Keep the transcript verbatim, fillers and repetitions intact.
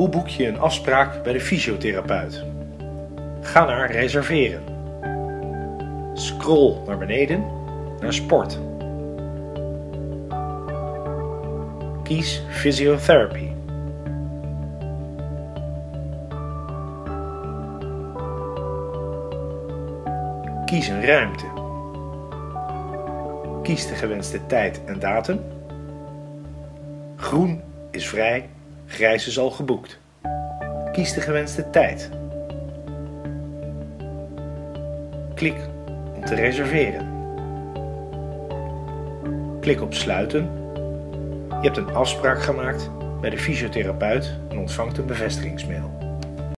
Hoe boek je een afspraak bij de fysiotherapeut? Ga naar reserveren. Scroll naar beneden naar sport. Kies Physiotherapy. Kies een ruimte. Kies de gewenste tijd en datum. Groen is vrij, grijs is al geboekt. Kies de gewenste tijd. Klik om te reserveren. Klik op sluiten. Je hebt een afspraak gemaakt bij de fysiotherapeut en ontvangt een bevestigingsmail.